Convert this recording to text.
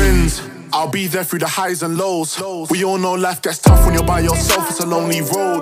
friends. I'll be there through the highs and lows. We all know life gets tough when you're by yourself, it's a lonely road.